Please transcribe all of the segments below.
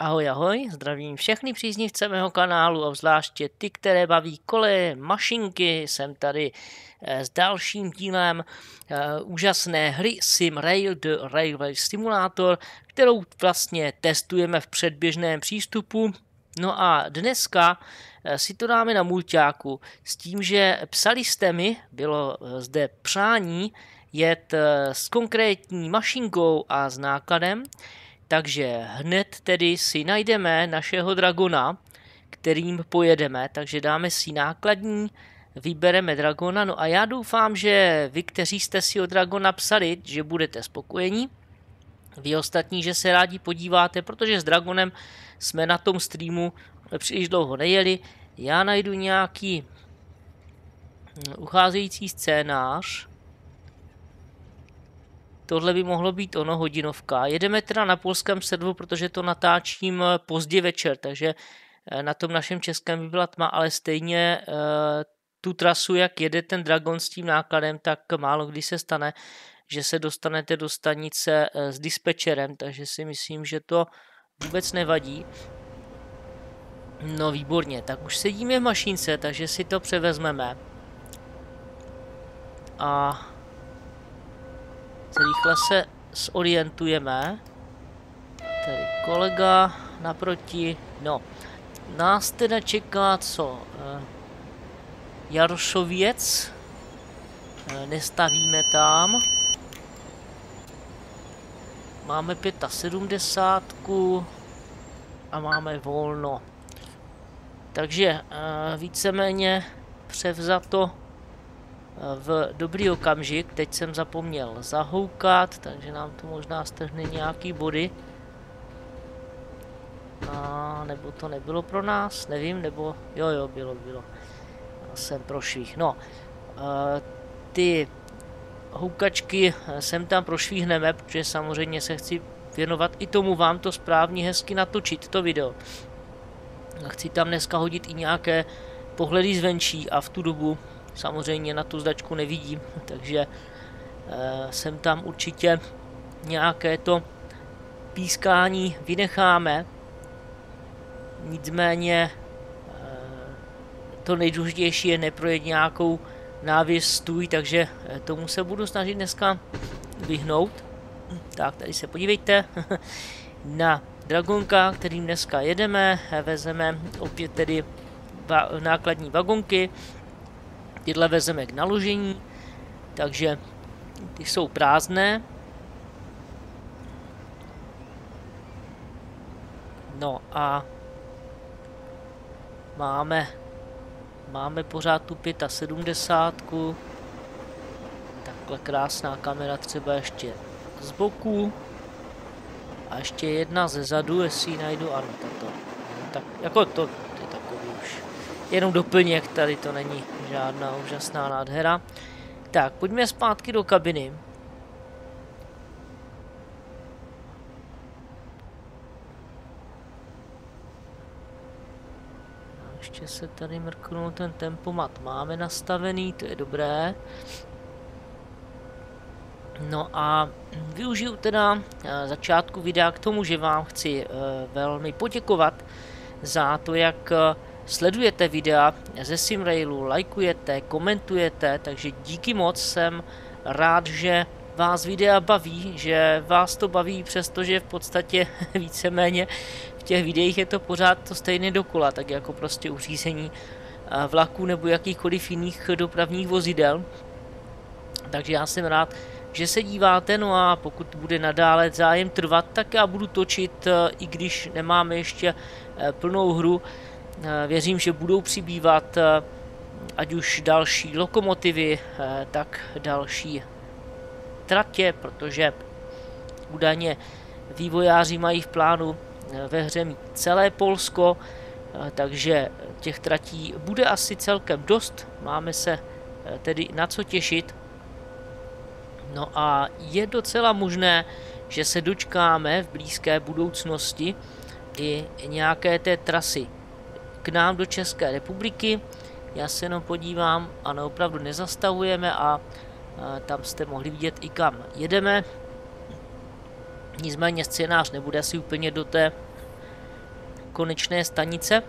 Ahoj, ahoj, zdravím všechny příznivce mého kanálu, obzvláště ty, které baví koleje, mašinky. Jsem tady s dalším dílem úžasné hry Sim Rail The Railway Simulator, kterou vlastně testujeme v předběžném přístupu. No a dneska si to dáme na mulťáku s tím, že psali jste mi, bylo zde přání jet s konkrétní mašinkou a s nákladem. Takže hned tedy si najdeme našeho dragona, kterým pojedeme, takže dáme si nákladní, vybereme dragona, no a já doufám, že vy, kteří jste si o dragona psali, že budete spokojení, vy ostatní, že se rádi podíváte, protože s dragonem jsme na tom streamu příliš dlouho nejeli. Já najdu nějaký ucházející scénář. Tohle by mohlo být ono, hodinovka. Jedeme teda na polském serveru, protože to natáčím pozdě večer, takže na tom našem českém by byla tma, ale stejně tu trasu, jak jede ten dragon s tím nákladem, tak málo kdy se stane, že se dostanete do stanice s dispečerem, takže si myslím, že to vůbec nevadí. No výborně, tak už sedíme v mašince, takže si to převezmeme. A rychle se zorientujeme. Tady kolega naproti. No, nás teda čeká co? Jarošověc. Nestavíme tam. Máme 75 a máme volno. Takže víceméně převzato v dobrý okamžik. Teď jsem zapomněl zahoukat, takže nám to možná strhne nějaký body. A nebo to nebylo pro nás, nevím, nebo jo, bylo. Já jsem prošvih. No, ty houkačky sem tam prošvihneme, protože samozřejmě se chci věnovat i tomu vám to správně hezky natočit, to video. Chci tam dneska hodit i nějaké pohledy zvenčí a v tu dobu samozřejmě na tu zdačku nevidím, takže sem tam určitě nějaké to pískání vynecháme. Nicméně to nejdůležitější je neprojet nějakou návěs stůj, takže tomu se budu snažit dneska vyhnout. Tak, tady se podívejte na dragonka, kterým dneska jedeme. Vezeme opět tedy nákladní vagonky. Tyhle vezeme k naložení, takže ty jsou prázdné. No a máme pořád tu 75. Takhle krásná kamera, třeba ještě z boku. A ještě jedna ze zadu, jestli ji najdu, ano, tato. Tak, jako to je takový už jenom doplněk, tady to není žádná úžasná nádhera. Tak, pojďme zpátky do kabiny. Ještě se tady mrknul, ten tempomat máme nastavený, to je dobré. No a využiju teda začátku videa k tomu, že vám chci velmi poděkovat za to, jak sledujete videa ze Simrailu, lajkujete, komentujete, takže díky moc, jsem rád, že vás videa baví, že vás to baví, přestože v podstatě víceméně v těch videích je to pořád to stejné dokola, tak jako prostě u řízení vlaků nebo jakýchkoliv jiných dopravních vozidel. Takže já jsem rád, že se díváte, no a pokud bude nadále zájem trvat, tak já budu točit, i když nemáme ještě plnou hru. Věřím, že budou přibývat ať už další lokomotivy, tak další tratě, protože údajně vývojáři mají v plánu ve hře mít celé Polsko, takže těch tratí bude asi celkem dost, máme se tedy na co těšit. No a je docela možné, že se dočkáme v blízké budoucnosti i nějaké té trasy k nám do České republiky. Já se jenom podívám, ano, opravdu nezastavujeme a tam jste mohli vidět i kam jedeme. Nicméně scénář nebude asi úplně do té konečné stanice.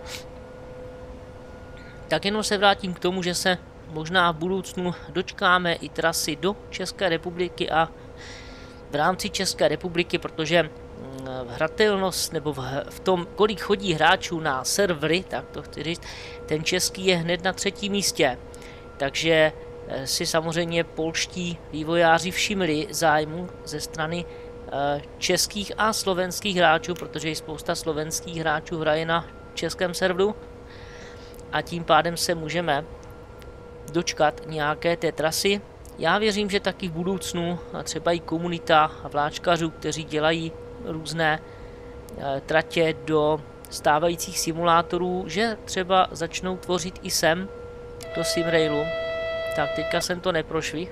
Tak jenom se vrátím k tomu, že se možná v budoucnu dočkáme i trasy do České republiky a v rámci České republiky, protože hratelnost nebo v tom, kolik chodí hráčů na servery, tak to chci říct, ten český je hned na 3. místě. Takže si samozřejmě polští vývojáři všimli zájmu ze strany českých a slovenských hráčů, protože i spousta slovenských hráčů hraje na českém serveru a tím pádem se můžeme dočkat nějaké té trasy. Já věřím, že taky v budoucnu třeba i komunita vláčkařů, kteří dělají různé tratě do stávajících simulátorů, že třeba začnou tvořit i sem do Simrailu. Tak teďka jsem to neprošvih.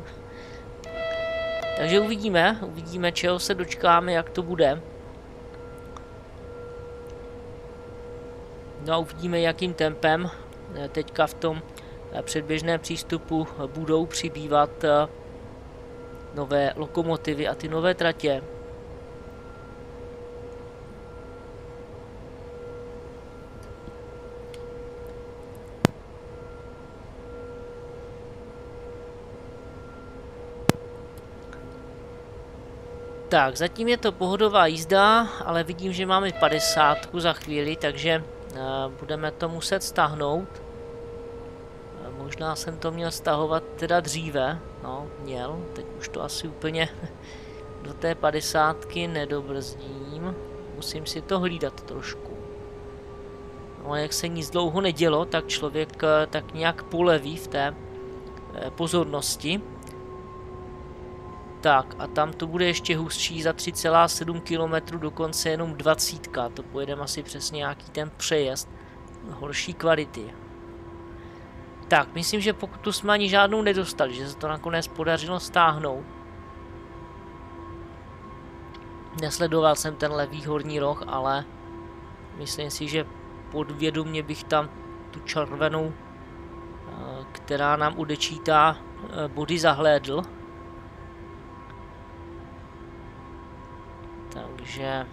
Takže uvidíme, čeho se dočkáme, jak to bude. No a uvidíme, jakým tempem teďka v tom předběžném přístupu budou přibývat nové lokomotivy a ty nové tratě. Tak, zatím je to pohodová jízda, ale vidím, že máme 50 za chvíli, takže budeme to muset stáhnout. Možná jsem to měl stahovat teda dříve, no, měl, teď už to asi úplně do té 50 nedobrzdím, musím si to hlídat trošku. No, jak se nic dlouho nedělo, tak člověk tak nějak poleví v té pozornosti. Tak a tam to bude ještě hustší, za 3,7 km, dokonce jenom 20, to pojedeme asi přes nějaký ten přejezd horší kvality. Tak, myslím, že pokud tu jsme ani žádnou nedostali, že se to nakonec podařilo stáhnout. Nesledoval jsem ten levý horní roh, ale myslím si, že podvědomě bych tam tu červenou, která nám odečítá body, zahlédl. Takže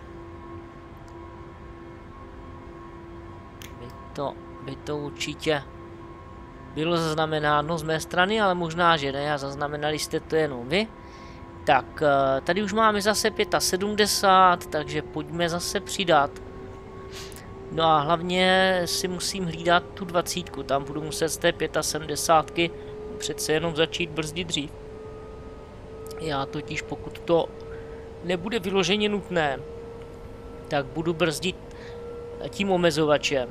by to určitě bylo zaznamenáno z mé strany, ale možná, že ne, a zaznamenali jste to jenom vy. Tak, tady už máme zase 75, takže pojďme zase přidat. No a hlavně si musím hlídat tu 20, tam budu muset z té 75 přece jenom začít brzdit dřív. Já totiž, pokud to nebude vyloženě nutné, tak budu brzdit tím omezovačem.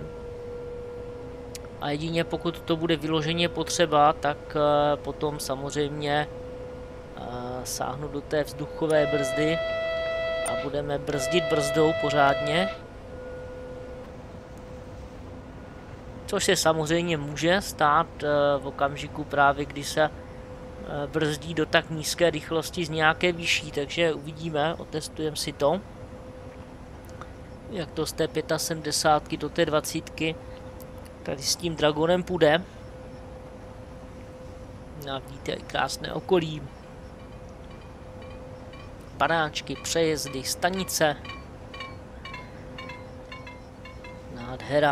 A jedině pokud to bude vyloženě potřeba, tak potom samozřejmě sáhnu do té vzduchové brzdy a budeme brzdit brzdou pořádně. Což se samozřejmě může stát v okamžiku právě, kdy se brzdí do tak nízké rychlosti z nějaké vyšší, takže uvidíme, otestujeme si to, jak to z té 75 do té 20 tady s tím Dragonem půjde. A vidíte, krásné okolí, padáčky, přejezdy, stanice, nádhera.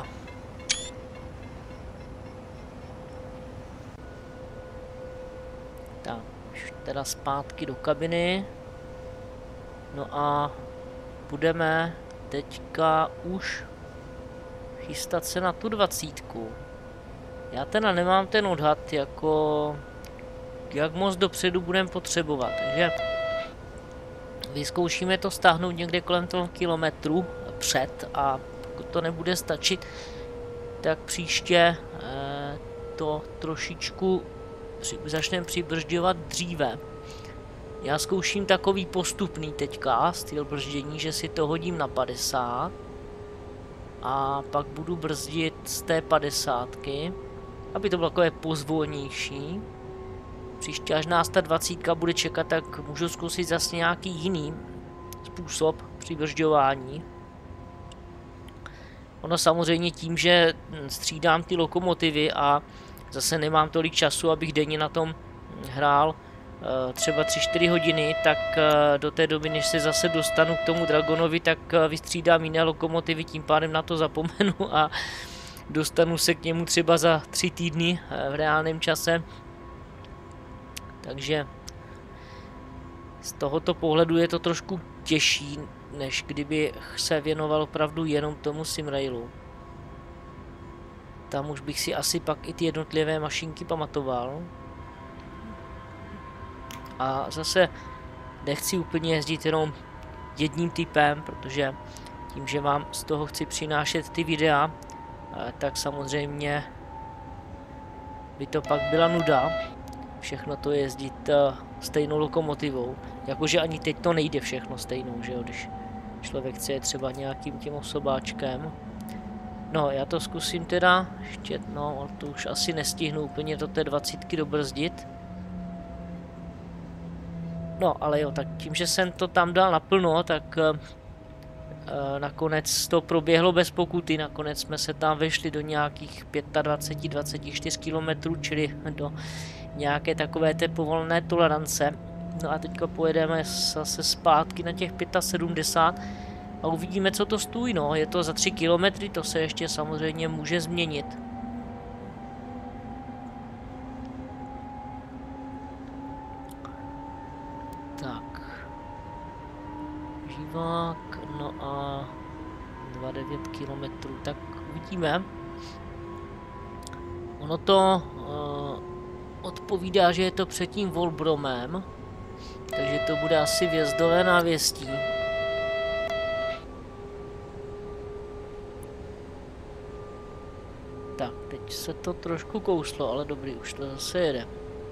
Tak, už teda zpátky do kabiny. No a budeme teďka už chystat se na tu 20. Já teda nemám ten odhad, jako jak moc dopředu budeme potřebovat, takže vyzkoušíme to stáhnout někde kolem toho kilometru před, a pokud to nebude stačit, tak příště to trošičku začneme přibržďovat dříve. Já zkouším takový postupný teďka styl brždění, že si to hodím na 50 a pak budu brzdit z té 50, aby to bylo takové pozvolnější. Příště, až nás ta 20 bude čekat, tak můžu zkusit zase nějaký jiný způsob přibržďování. Ono samozřejmě tím, že střídám ty lokomotivy a zase nemám tolik času, abych denně na tom hrál třeba 3-4 hodiny, tak do té doby, než se zase dostanu k tomu Dragonovi, tak vystřídám jiné lokomotivy, tím pádem na to zapomenu a dostanu se k němu třeba za 3 týdny v reálném čase. Takže z tohoto pohledu je to trošku těžší, než kdyby se věnoval opravdu jenom tomu Simrailu. Tam už bych si asi pak i ty jednotlivé mašinky pamatoval. A zase nechci úplně jezdit jenom jedním typem, protože tím, že vám z toho chci přinášet ty videa, tak samozřejmě by to pak byla nuda. Všechno to jezdit stejnou lokomotivou. Jakože ani teď to nejde všechno stejnou, že jo, když člověk chce třeba nějakým tím osobáčkem. No, já to zkusím teda, ještě, no, to už asi nestihnu úplně do té 20 dobrzdit. No, ale jo, tak tím, že jsem to tam dal naplno, tak nakonec to proběhlo bez pokuty, nakonec jsme se tam vešli do nějakých 25-24 km, čili do nějaké takové té povolené tolerance. No a teďka pojedeme zase zpátky na těch 75 a uvidíme, co to stojí, no, je to za 3 km, to se ještě samozřejmě může změnit. Tak. Živák, no a 2,9 km, tak uvidíme. Ono to odpovídá, že je to před tím Volbromem, takže to bude asi vjezdové návěstí. Tak, teď se to trošku kouslo, ale dobrý, už to zase jede.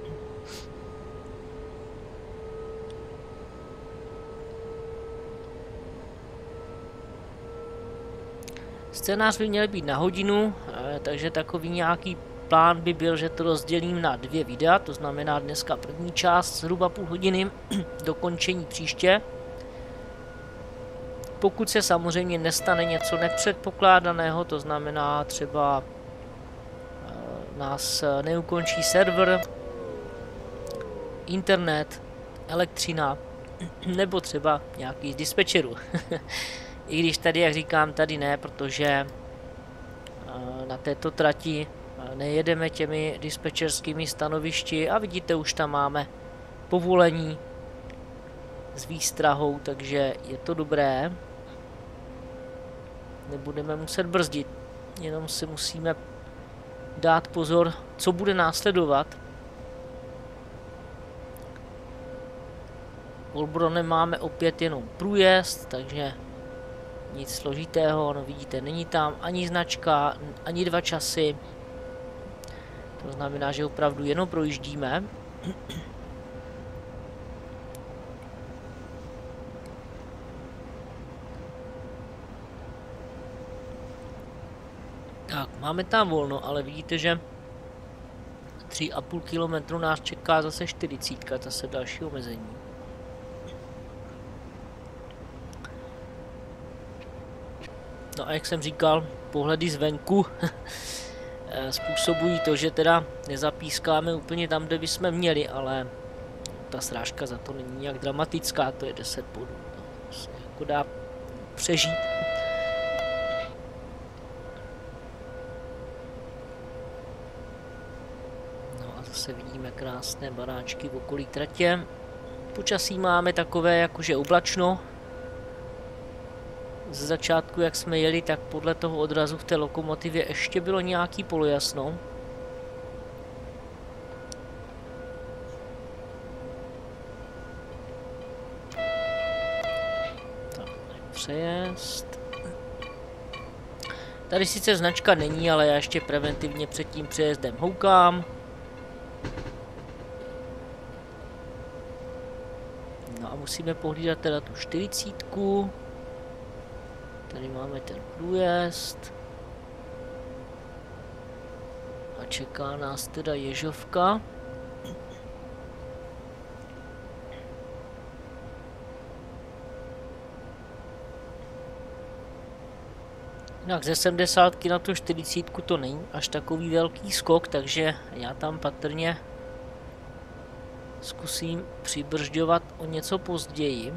Scénář by měl být na hodinu, takže takový nějaký plán by byl, že to rozdělím na 2 videa, to znamená dneska první část zhruba půl hodiny, dokončení příště. Pokud se samozřejmě nestane něco nepředpokládaného, to znamená třeba nás neukončí server, internet, elektřina, nebo třeba nějaký z dispečerů. I když tady, jak říkám, tady ne, protože na této trati nejedeme těmi dispečerskými stanovišti a vidíte, už tam máme povolení s výstrahou, takže je to dobré. Nebudeme muset brzdit, jenom si musíme dát pozor, co bude následovat. Volbronem máme opět jenom průjezd, takže nic složitého, no vidíte, není tam ani značka, ani 2 časy. To znamená, že opravdu jenom projíždíme. Tak, máme tam volno, ale vidíte, že 3,5 km nás čeká zase 40, zase další omezení. No a jak jsem říkal, pohledy zvenku způsobují to, že teda nezapískáme úplně tam, kde bychom měli, ale ta srážka za to není nějak dramatická, to je 10 bodů. To se jako dá přežít. No a zase vidíme krásné baráčky v okolí tratě. Počasí máme takové jakože oblačno. Z začátku, jak jsme jeli, tak podle toho odrazu v té lokomotivě ještě bylo nějaký polojasno. Tak, přejezd. Tady sice značka není, ale já ještě preventivně před tím přejezdem houkám. No a musíme pohlídat teda tu 40. Tady máme ten průjezd. A čeká nás teda Ježovka. Jinak ze 70 na tu 40 to není až takový velký skok, takže já tam patrně zkusím přibržďovat o něco později.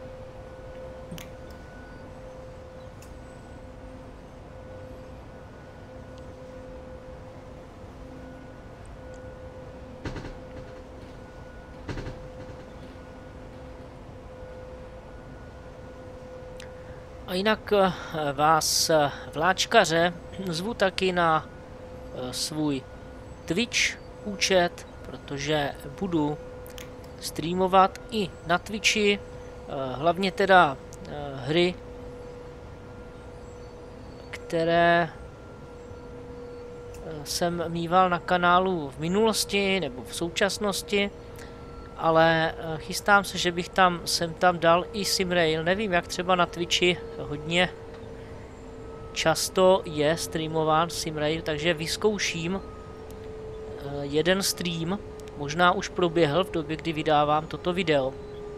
A jinak vás vláčkaře zvu taky na svůj Twitch účet, protože budu streamovat i na Twitchi, hlavně teda hry, které jsem mýval na kanálu v minulosti nebo v současnosti, ale chystám se, že bych tam sem tam dal i Simrail. Nevím, jak třeba na Twitchi hodně často je streamován Simrail, takže vyzkouším jeden stream, možná už proběhl v době, kdy vydávám toto video.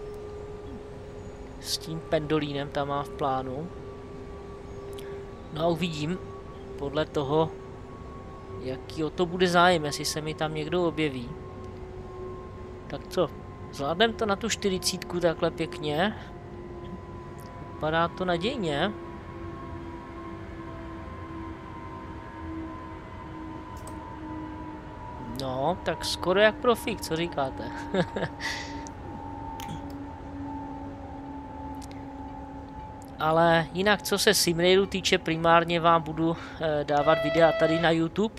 S tím pendolínem tam má v plánu. No a uvidím podle toho, jaký o to bude zájem, jestli se mi tam někdo objeví. Tak co, zvládnem to na tu 40 takhle pěkně. Vypadá to nadějně. No, tak skoro jak profík, co říkáte? Ale jinak, co se Simrailu týče, primárně vám budu dávat videa tady na YouTube.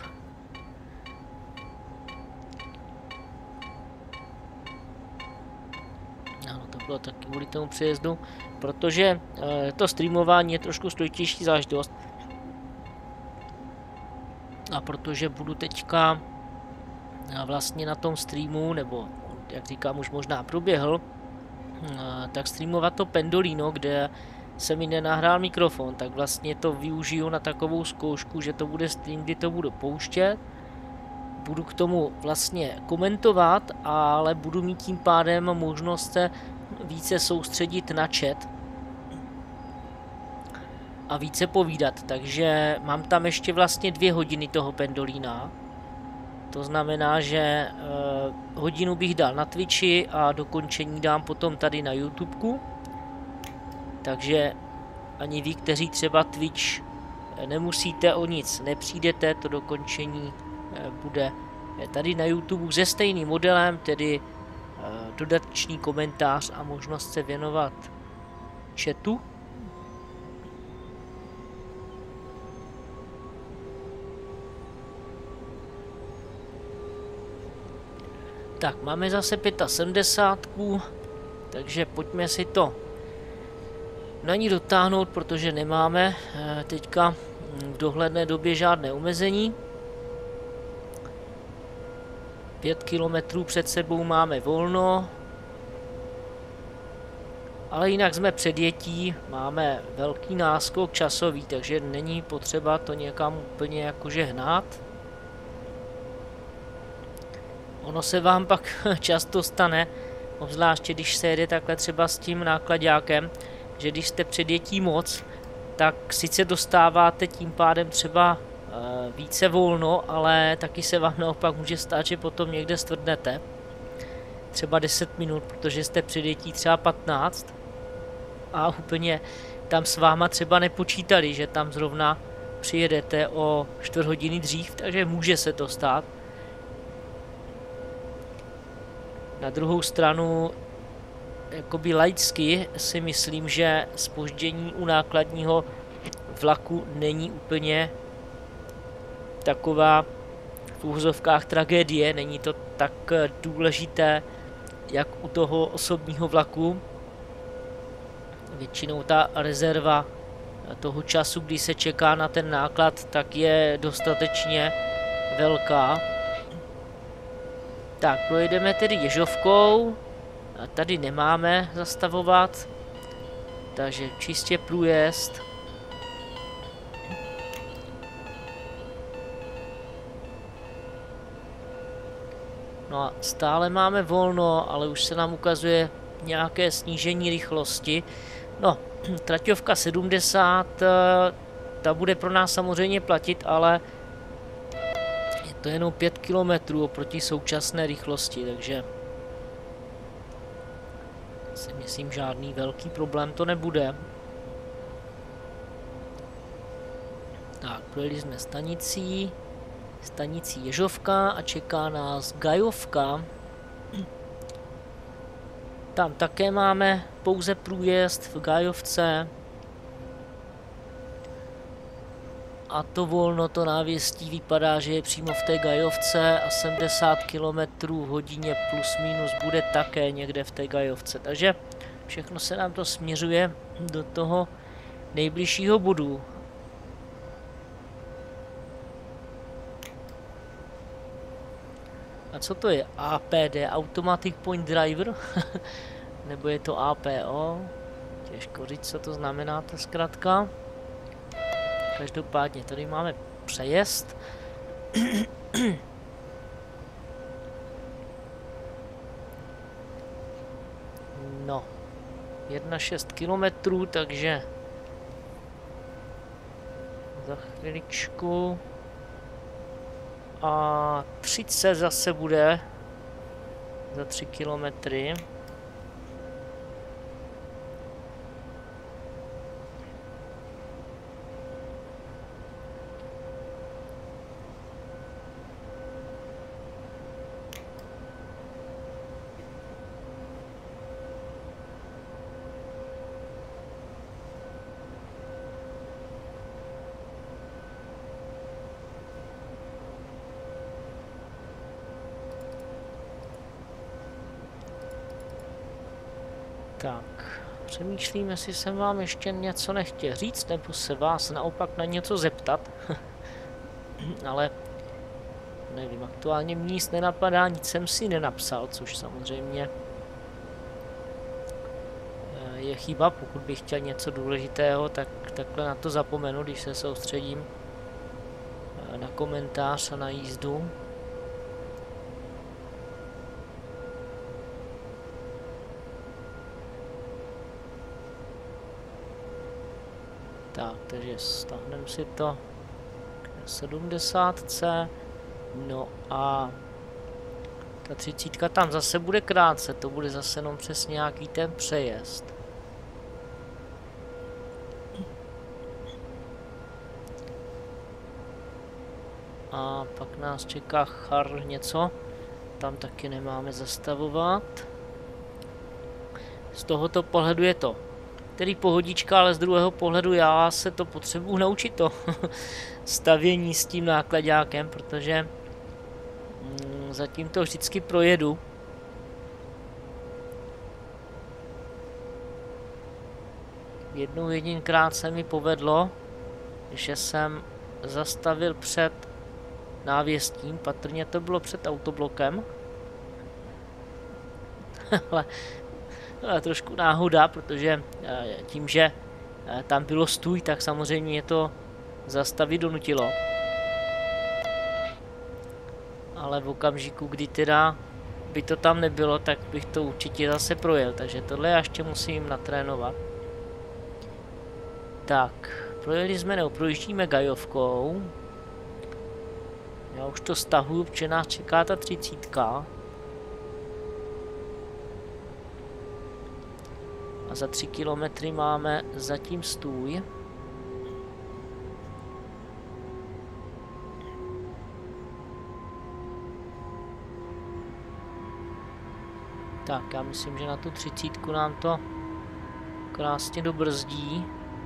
Ano, to bylo taky kvůli tomu přejezdu, protože to streamování je trošku složitější záležitost. A protože budu teďka vlastně na tom streamu, nebo jak říkám, už možná proběhl, tak streamovat to Pendolino, kde se mi nenahrál mikrofon, tak vlastně to využiju na takovou zkoušku, že to bude stream, kdy to budu pouštět. Budu k tomu vlastně komentovat, ale budu mít tím pádem možnost se více soustředit na chat a více povídat, takže mám tam ještě vlastně 2 hodiny toho Pendolina. To znamená, že hodinu bych dal na Twitchi a dokončení dám potom tady na YouTubeku. Takže ani vy, kteří třeba Twitch nemusíte o nic, nepřijdete, to dokončení bude tady na YouTube se stejným modelem, tedy dodatečný komentář a možnost se věnovat chatu. Tak, máme zase 75, takže pojďme si to na ní dotáhnout, protože nemáme teďka v dohledné době žádné omezení. 5 kilometrů před sebou máme volno, ale jinak jsme předjetí, máme velký náskok časový, takže není potřeba to někam úplně jakože hnát. Ono se vám pak často stane, obzvláště když se jede takhle třeba s tím nákladákem, že když jste předjetí moc, tak sice dostáváte tím pádem třeba více volno, ale taky se vám naopak může stát, že potom někde stvrdnete. Třeba 10 minut, protože jste předjetí třeba 15 a úplně tam s váma třeba nepočítali, že tam zrovna přijedete o 4 hodiny dřív, takže může se to stát. Na druhou stranu, jakoby laicky si myslím, že zpoždění u nákladního vlaku není úplně taková v úvozovkách tragédie, není to tak důležité, jak u toho osobního vlaku. Většinou ta rezerva toho času, kdy se čeká na ten náklad, tak je dostatečně velká. Tak, projedeme tedy Ježovkou. A tady nemáme zastavovat, takže čistě průjezd. No a stále máme volno, ale už se nám ukazuje nějaké snížení rychlosti. No, traťovka 70, ta bude pro nás samozřejmě platit, ale je to jenom 5 km oproti současné rychlosti, takže si myslím, žádný velký problém to nebude. Tak, projeli jsme stanicí Ježovka a čeká nás Gajovka. Tam také máme pouze průjezd v Gajovce. A to volno, to návěstí vypadá, že je přímo v té Gajovce a 70 km v hodině plus minus bude také někde v té Gajovce. Takže všechno se nám to směřuje do toho nejbližšího bodu. A co to je? APD, Automatic Point Driver? Nebo je to APO? Těžko říct, co to znamená ta zkratka. Každopádně tady máme přejezd. No, 1,6 kilometrů, takže za chviličku a 30 zase bude za 3 kilometry. Tak, přemýšlím, jestli jsem vám ještě něco nechtěl říct, nebo se vás naopak na něco zeptat. Ale nevím, aktuálně mě nic nenapadá, nic jsem si nenapsal, což samozřejmě je chyba. Pokud bych chtěl něco důležitého, tak takhle na to zapomenu, když se soustředím na komentář a na jízdu. Tak, takže stáhneme si to k 70. No a ta 30 tam zase bude krátce, to bude zase jenom přes nějaký ten přejezd. A pak nás čeká Char něco, tam taky nemáme zastavovat. Z tohoto pohledu je to tedy pohodička, ale z druhého pohledu já se to potřebuji naučit, to stavění s tím nákladákem, protože zatím to vždycky projedu. Jedinkrát se mi povedlo, že jsem zastavil před návěstím, patrně to bylo před autoblokem. Ale trošku náhoda, protože tím, že tam bylo stůj, tak samozřejmě mě to zastavit donutilo. Ale v okamžiku, kdy teda by to tam nebylo, tak bych to určitě zase projel, takže tohle já ještě musím natrénovat. Tak, projeli jsme, nebo projíždíme Gajovkou. Já už to stahuju, protože nás čeká ta 30. A za 3 kilometry máme zatím stůj. Tak, já myslím, že na tu 30 nám to krásně dobrzdí.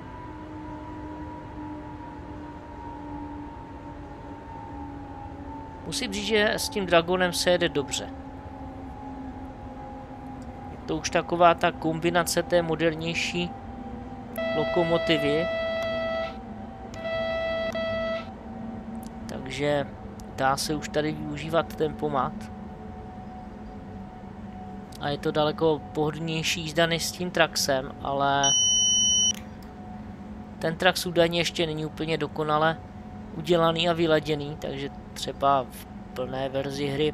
Musím říct, že s tím Dragonem se jede dobře. Je to už taková ta kombinace té modernější lokomotivy. Takže dá se už tady využívat tempomat. A je to daleko pohodlnější jízda než s tím Traxem, ale ten Trax údajně ještě není úplně dokonale udělaný a vyladěný, takže třeba v plné verzi hry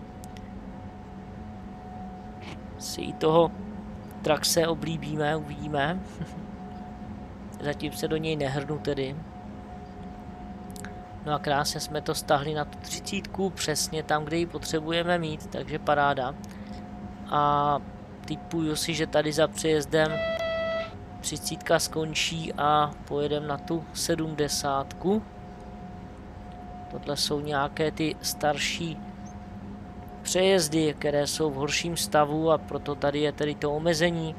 si i toho Traxe oblíbíme, uvidíme. Zatím se do něj nehrnu tedy. No a krásně jsme to stáhli na tu 30, přesně tam, kde ji potřebujeme mít, takže paráda. A Typuju si, že tady za přejezdem 30 skončí a pojedeme na tu 70. Tohle jsou nějaké ty starší přejezdy, které jsou v horším stavu a proto tady je tedy to omezení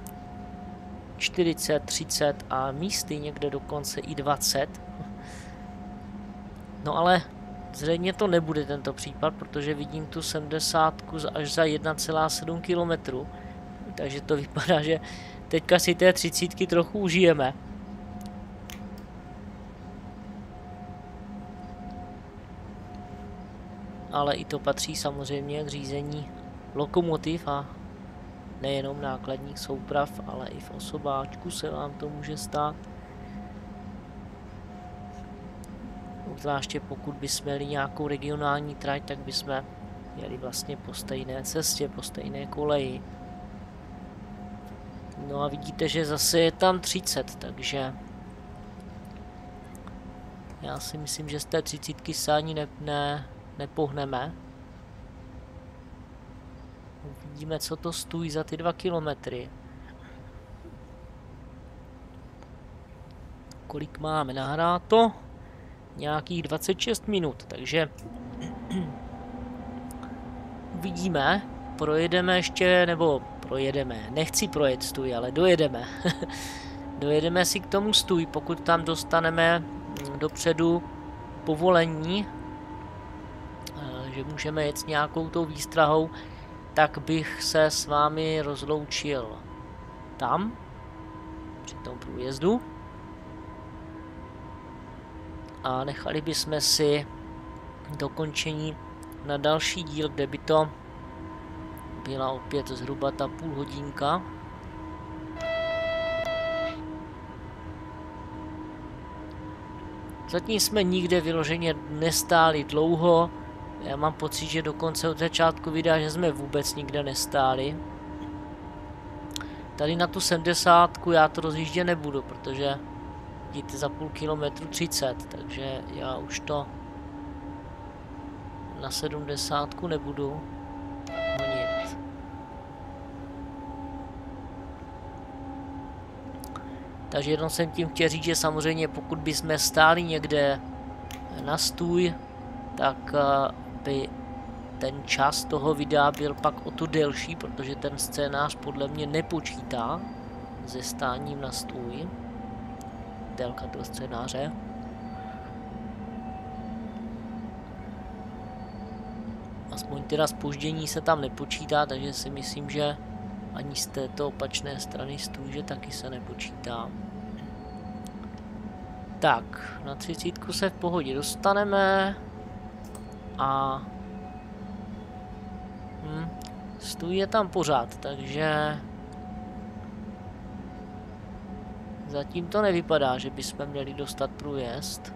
40, 30 a místy někde dokonce i 20. No ale zřejmě to nebude tento případ, protože vidím tu 70 až za 1,7 km. Takže to vypadá, že teďka si té 30 trochu užijeme. Ale i to patří samozřejmě k řízení lokomotiv a nejenom nákladních souprav, ale i v osobáčku se vám to může stát. Zvláště pokud bychom měli nějakou regionální trať, tak bychom jeli vlastně po stejné cestě, po stejné koleji. No a vidíte, že zase je tam 30, takže já si myslím, že z té 30 se ani nepohneme. Uvidíme, co to stojí za ty 2 kilometry. Kolik máme nahráto? Nějakých 26 minut, takže uvidíme. Projedeme ještě, nebo projedeme, nechci projet stůj, ale dojedeme. Dojedeme si k tomu stůj, pokud tam dostaneme dopředu povolení, že můžeme jet s nějakou tou výstrahou, tak bych se s vámi rozloučil tam, při tom průjezdu. A nechali bychom si dokončení na další díl, kde by to byla opět zhruba ta půl hodinka. Zatím jsme nikde vyloženě nestáli dlouho. Já mám pocit, že dokonce od začátku videa, že jsme vůbec nikde nestáli. Tady na tu 70 já to rozjíždět nebudu, protože vidíte za půl kilometru 30, takže já už to na 70 nebudu honit. Takže jenom jsem tím chtěl říct, že samozřejmě pokud bychom stáli někde na stůj, tak by ten čas toho videa byl pak o to delší, protože ten scénář podle mě nepočítá se stáním na stůj. Délka toho scénáře. Aspoň teda zpoždění se tam nepočítá, takže si myslím, že ani z této opačné strany stůže taky se nepočítá. Tak, na 30 se v pohodě dostaneme a stůj je tam pořád, takže zatím to nevypadá, že bychom měli dostat průjezd.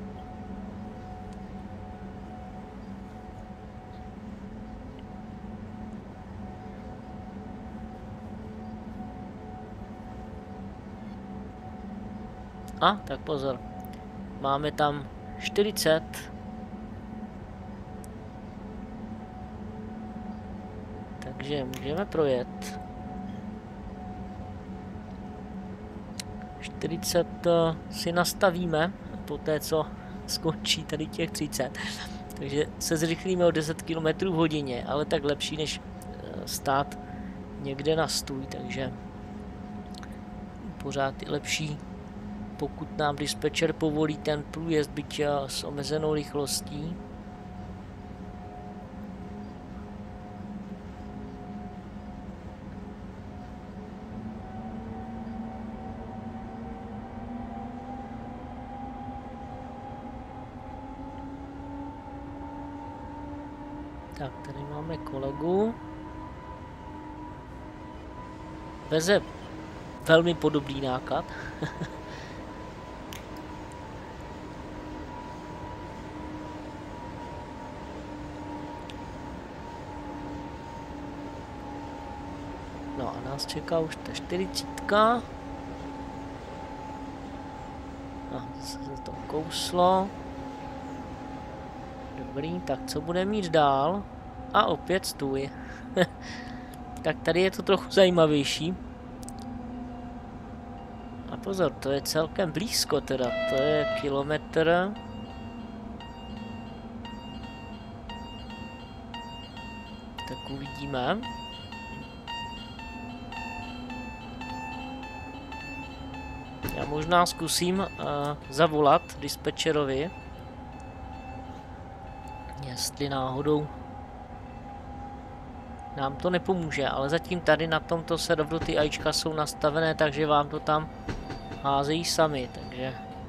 A, tak pozor. Máme tam 40. Takže můžeme projet. 40 si nastavíme po té, co skončí tady těch 30. Takže se zrychlíme o 10 km v hodině, ale tak lepší, než stát někde na stůj, takže pořád je lepší, pokud nám dispečer povolí ten průjezd, byť s omezenou rychlostí. Tak, tady máme kolegu. Veze velmi podobný náklad. No a nás čeká už ta 40. No, se to kouslo. Dobrý, tak co bude mít dál? A opět stůj. Tak tady je to trochu zajímavější. A pozor, to je celkem blízko teda, to je kilometr. Tak uvidíme. Já možná zkusím zavolat dispečerovi, jestli náhodou nám to nepomůže, ale zatím tady na tomto serveru ty AIčka jsou nastavené, takže vám to tam házejí sami, takže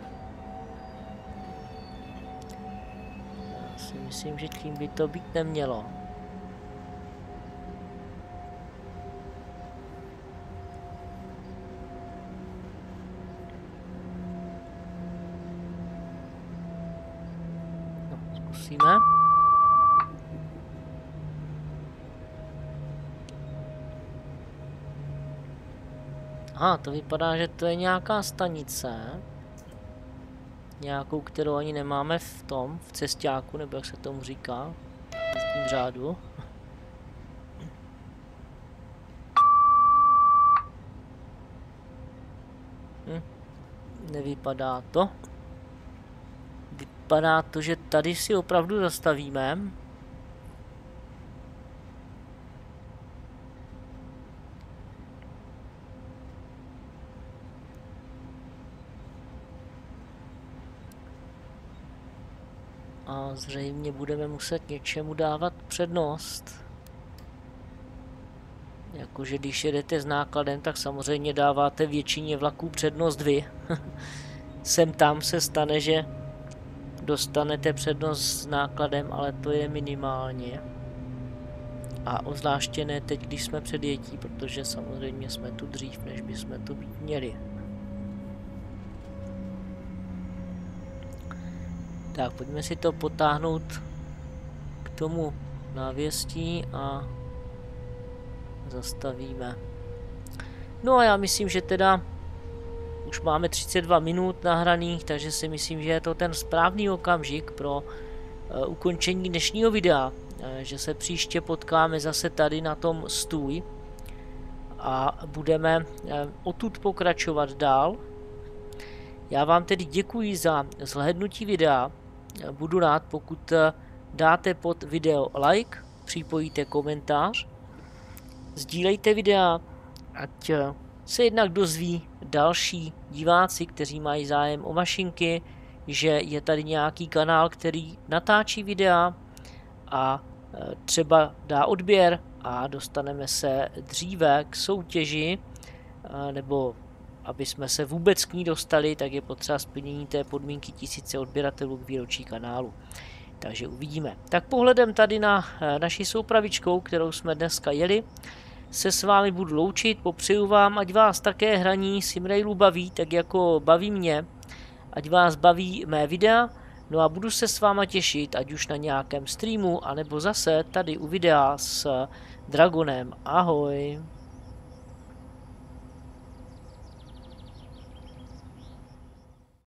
já si myslím, že tím by to být nemělo. No, zkusíme. Aha, to vypadá, že to je nějaká stanice. Nějakou, kterou ani nemáme v cestáku, nebo jak se tomu říká, v tím řádu. Nevypadá to. Vypadá to, že tady si opravdu zastavíme. A zřejmě budeme muset něčemu dávat přednost. Jakože když jedete s nákladem, tak samozřejmě dáváte většině vlaků přednost vy. Sem tam se stane, že dostanete přednost s nákladem, ale to je minimálně. A obzvláště ne teď, když jsme předjetí, protože samozřejmě jsme tu dřív, než bychom tu být měli. Tak, pojďme si to potáhnout k tomu návěstí a zastavíme. No a já myslím, že teda už máme 32 minut nahraných, takže si myslím, že je to ten správný okamžik pro ukončení dnešního videa, že se příště potkáme zase tady na tom stůj a budeme odtud pokračovat dál. Já vám tedy děkuji za zhlédnutí videa. Budu rád, pokud dáte pod video like, připojíte komentář, sdílejte videa, ať se jednak dozví další diváci, kteří mají zájem o mašinky, že je tady nějaký kanál, který natáčí videa a třeba dá odběr a dostaneme se dříve k soutěži, nebo aby jsme se vůbec k ní dostali, tak je potřeba splnění té podmínky 1000 odběratelů k výročí kanálu. Takže uvidíme. Tak pohledem tady na naši soupravičkou, kterou jsme dneska jeli, se s vámi budu loučit, popřeju vám, ať vás také hraní Simrailu baví, tak jako baví mě, ať vás baví mé videa, no a budu se s váma těšit, ať už na nějakém streamu, anebo zase tady u videa s Dragonem. Ahoj!